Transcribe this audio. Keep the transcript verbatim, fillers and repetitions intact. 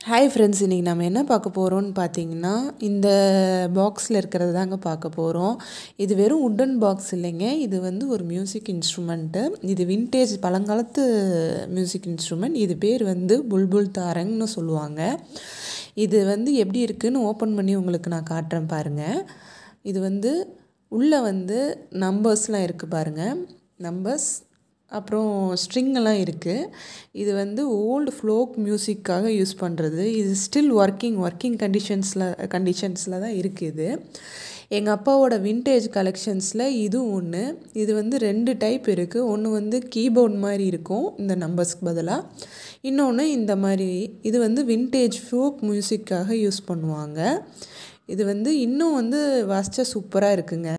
Hi friends, இன்றைக்கி நம்ம என்ன பார்க்க போகிறோம்னு பார்த்தீங்கன்னா, இந்த பாக்ஸில் இருக்கிறது தாங்க பார்க்க போகிறோம். இது வெறும் உட்டன் பாக்ஸ் இல்லைங்க. இது வந்து ஒரு மியூசிக் இன்ஸ்ட்ருமெண்ட்டு. இது வின்டேஜ் பழங்காலத்து மியூசிக் இன்ஸ்ட்ருமெண்ட். இது பேர் வந்து புல்புல் தாரங்னு சொல்லுவாங்க. இது வந்து எப்படி இருக்குதுன்னு ஓப்பன் பண்ணி உங்களுக்கு நான் காட்டுறேன் பாருங்கள். இது வந்து உள்ளே வந்து நம்பர்ஸ்லாம் இருக்குது பாருங்கள். நம்பர்ஸ் அப்புறம் ஸ்ட்ரிங்கெல்லாம் இருக்குது. இது வந்து ஓல்டு ஃப்ளோக் மியூசிக்காக யூஸ் பண்ணுறது. இது ஸ்டில் ஒர்க்கிங் ஒர்க்கிங் கண்டிஷன்ஸில் கண்டிஷன்ஸில் தான் இருக்குது. எங்கள் அப்பாவோட வின்டேஜ் கலெக்ஷன்ஸில் இதுவும் ஒன்று. இது வந்து ரெண்டு டைப் இருக்குது. ஒன்று வந்து கீபோர்ட் மாதிரி இருக்கும் இந்த நம்பர்ஸ்க்கு பதிலாக, இன்னொன்று இந்த மாதிரி. இது வந்து வின்டேஜ் ஃப்ளோக் மியூசிக்காக யூஸ் பண்ணுவாங்க. இது வந்து இன்னும் வந்து வாசித்தா சூப்பராக இருக்குங்க.